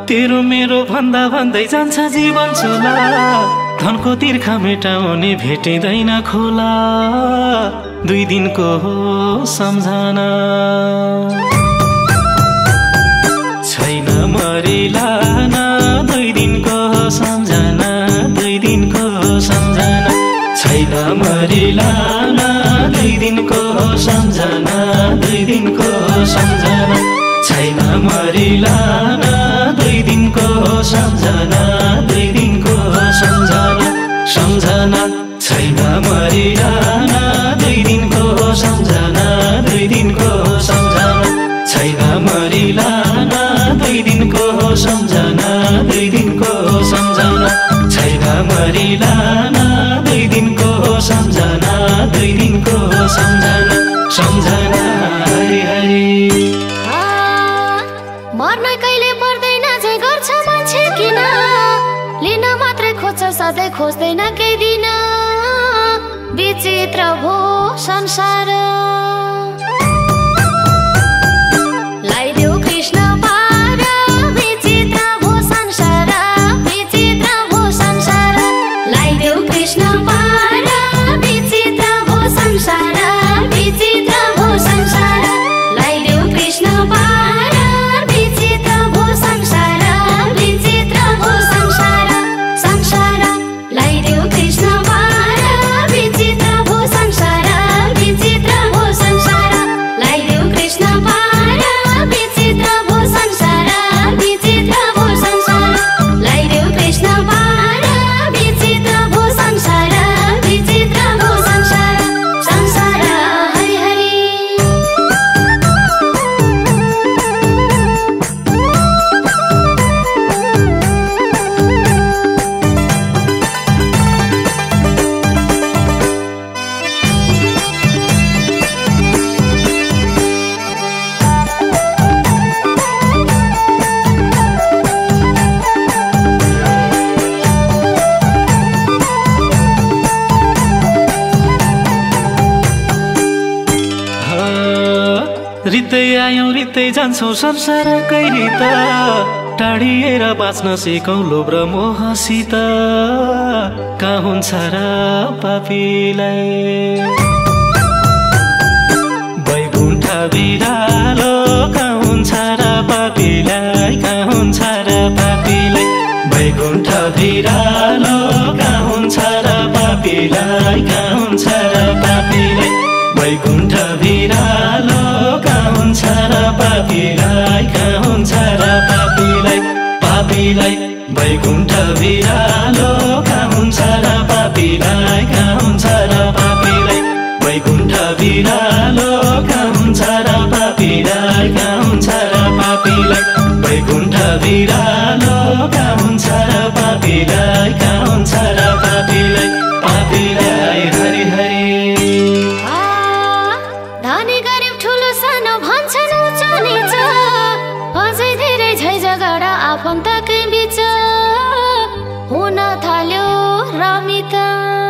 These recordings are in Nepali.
तेरो मेरो भन्दा भन्दै जान्छ जीवन चोला धनको तिर्खा मेटाउने भेटिँदैन खोला 2 दिनको हो सम्झना छैन मरिलाना 2 दिनको हो सम्झना 2 दिनको हो सम्झना छैन मरिलाना 2 दिनको हो सम्झना 2 दिनको हो सम्झना छैन मरिलाना 2 दिनको हो सम्झना 2 दिनको हो सम्झना सम्झना छैन मरिलाना 2 दिनको हो सम्झना 2 दिनको हो सम्झना छैन मरिलाना 2 दिनको हो सम्झना 2 दिनको हो सम्झना छैन मरिलाना 2 दिनको हो सम्झना 2 दिनको हो सम्झना सम्झना हरि हरि मर्न कहिले पर्दैन जे गर्छ मान्छे किन लिन मात्रै खोज्छ सधैँ खोज्दैन केही दिन विचित्र भो संसार लाइदेऊ कृष्ण पार विचित्र भो संसार विचित्र भो संसार लाइदेऊ कृष्ण पार विचित्र भो संसार विचित्र भो संसार लाइदेऊ कृष्ण पार विचित्र भो संसार विचित्र भो संसार संसार लाइदेऊ कृष्ण पार विचित्र भो संसार विचित्र भो संसार लाइदेऊ कृष्ण पार विचित्र भो संसार विचित्र भो संसार लाइदेऊ कृष्ण पार विचित्र भो संसार विचित्र भो संसार संसार हरि हरि रित्तै आयौँ रित्तै जान्छौँ संसारकै रित टाढिएर बाँच्न सिकौँ लोभ र मोहसित कहाँ हुन्छ र पापीलाई वैकुण्ठ बिरालो कहाँ हुन्छ र पापीलाई कहाँ हुन्छ र पापीलाई वैकुण्ठ बिरालो कहाँ हुन्छ र पापीलाई कहाँ हुन्छ र पापीलाई वैकुण्ठ बिरालो कहाँ हुन्छ र पापीलाई कहाँ हुन्छ र पापीलाई पापीलाई वैकुण्ठ बिरालो कहाँ हुन्छ र पापीलाई कहाँ हुन्छ र पापीलाई वैकुण्ठ बिरालो कहाँ हुन्छ र पापीलाई कहाँ हुन्छ र पापीलाई वैकुण्ठ बिरालो कहाँ हुन्छ र पापीलाई कहाँ हुन्छ र पापीलाई पापीलाई हरि हरि धनी गरिब ठुलो सानो भन्छन् उच्च नीच अझै धेरै झै झगडा आफन्तकै बीच हुन थाल्यो रमिता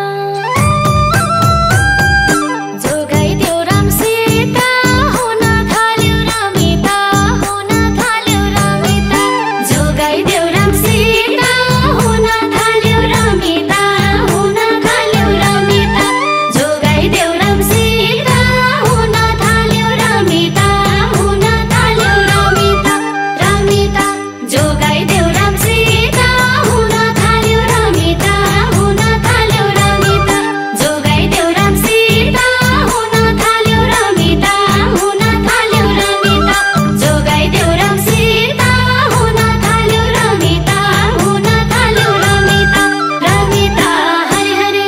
जोगाइदेऊ राम सीता हुन थाल्यो रमिता हुन थाल्यो रमिता जोगाइदेऊ राम सीता हुन थाल्यो रमिता हुन थाल्यो रमिता जोगाइदेऊ राम सीता हुन थाल्यो रमिता हुन थाल्यो रमिता रमिता जोगाइदेऊ राम सीता हुन थाल्यो रमिता हुन थाल्यो रमिता जोगाइदेऊ राम सीता हुन थाल्यो रमिता हुन थाल्यो रमिता जोगाइदेऊ राम सीता हुन थाल्यो रमिता हुन थाल्यो रमिता रमिता हरि हरि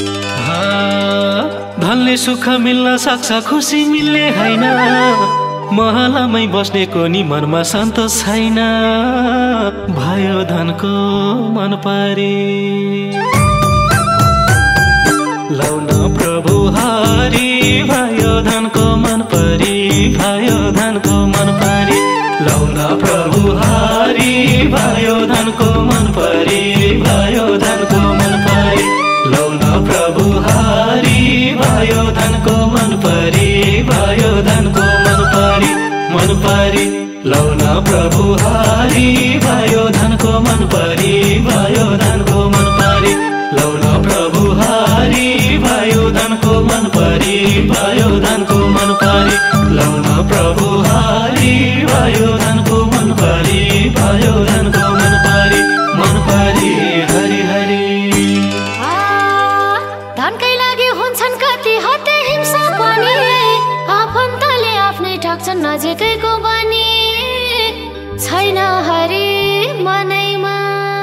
धनले सुख मिल्न सक्छ खुसी मिल्ने हैन महलमै बस्नेको नि मनमा सन्तोष छैन भयो धनको मन परे लौन प्रभु हरि भयो धनको मन परे भयो धनको मन परे लौन प्रभु हरि भयो धनको मन परे भयो धनको मन परे लौन प्रभु हरि भयो धनको मन परे भयो धनको मन परे लौन प्रभु हरि भयो धनको मन परे भयो धनको मन परे लौन प्रभु हरि भयो धनको मन परे भयो धनको मन परे लौन प्रभु हरि भयो धनको मन परे भयो धनको मन परे हरि हरि धनकै लागि हुन्छन् कति हत्या हिंसा पनि आफन्तले आफ्नै ठग्छन् नजिकैको बनी छैन हरि मनैमा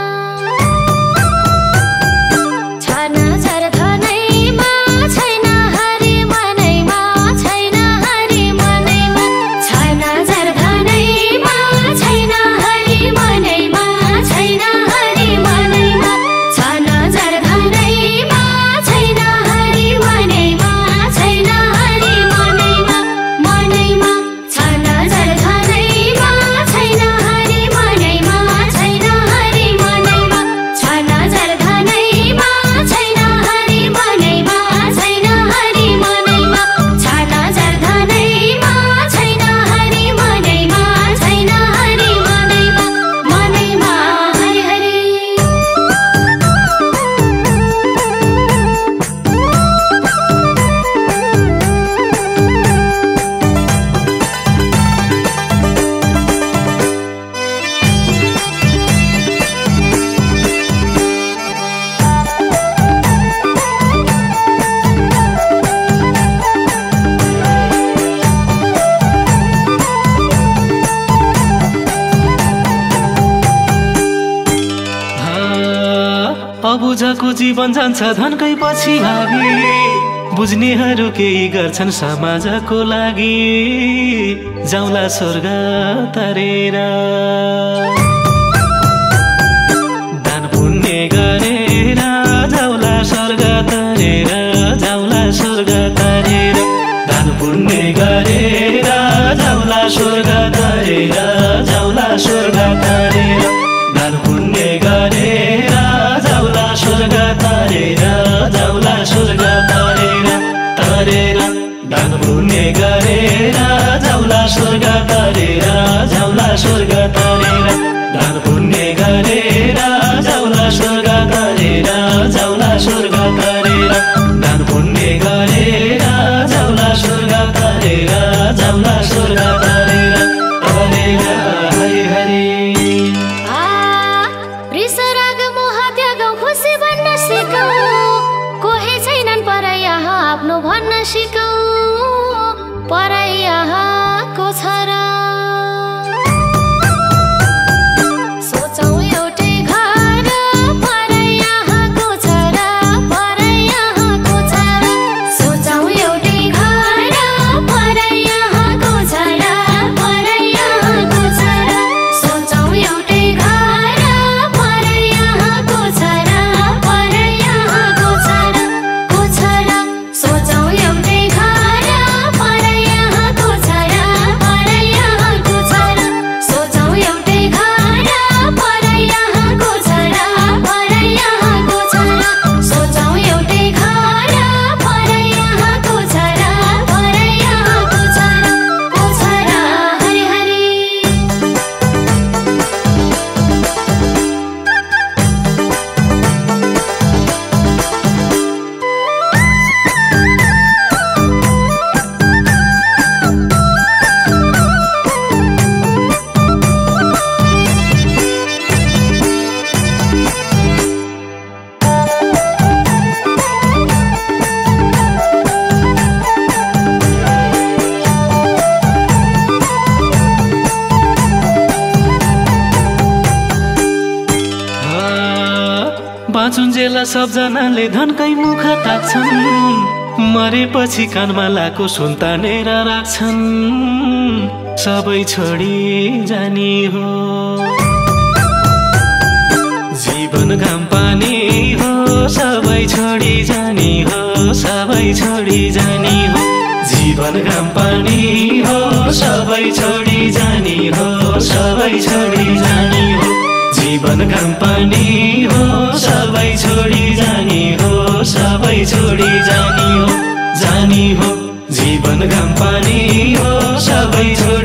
छैन झर धनैमा छैन हरि मनैमा छैन हरि मनैमा छैन झर धनैमा छैन हरि मनैमा छैन हरि मनैमा छैन झर धनैमा छैन हरि मनैमा छैन हरि मनैमा मनैमा छैन झर धनैमा छैन हरि मनैमा छैन हरि मनैमा छैन झर धनैमा छैन हरि मनैमा छैन हरि मनैमा छैन झर धनैमा छैन हरि मनैमा छैन हरि मनैमा मनैमा हरि हरि अबुझको जीवन जान्छ धनकै पछि भागी बुझ्नेहरू केही गर्छन् समाजको लागि जाउला स्वर्ग तरेर दान पुण्य गरेर जाउला स्वर्ग तरेर जाउला स्वर्ग तरेर दान पुण्य गरेर जाउला स्वर्ग तरेर जाउला स्वर्ग तरेर दान पुण्य गरेर जाउला स्वर्ग तरेर जाउला स्वर्ग तरेर तरेर दान पुण्य गरेर जाउला स्वर्ग तरेर जाउला स्वर्ग तरेर दान पुण्य गरेर जाउला स्वर्ग तरेर जाउला स्वर्ग तरेर दान पुण्य गरेर जाउला स्वर्ग तरेर जाउला स्वर्ग तरेर तरेर हरि हरि रिसराग मोह त्याग खुसी भन्न सिकौ कोही छैनन् परै यहाँ आफ्नो भन्न सिकौ परै यहाँको छ र सोचौँ एउटै घर परै यहाँको छ र परै यहाँको छ र सोचौँ एउटै घर परै यहाँको छ र परै यहाँको छ र सोचौँ एउटै घर परै यहाँको छ र परै यहाँको छ र को छ र सोचौँ एउटै घर परै यहाँको छ र परै यहाँको छ र सोचौँ एउटै घर परै यहाँको छ र परै यहाँको छ र सोचौँ एउटै घर परै यहाँको छ र परै यहाँको छ र को छ र हरि हरि बाँचुन्जेला सबजनाले धनकै मुख ताक्छन् मरेपछि कानमा लाको सुन तानेर राख्छन् सबै छोडी जानी हो जीवन घाम पानी हो सबै छोडी जानी हो सबै छोडी जानी हो जीवन घाम पानी हो सबै छोडी जानी हो सबै छोडी जानी हो जीवन घाम पानी हो सबै छोडी जानी हो सबै छोडी जानी हो जीवन घाम पानी हो सबै छोडी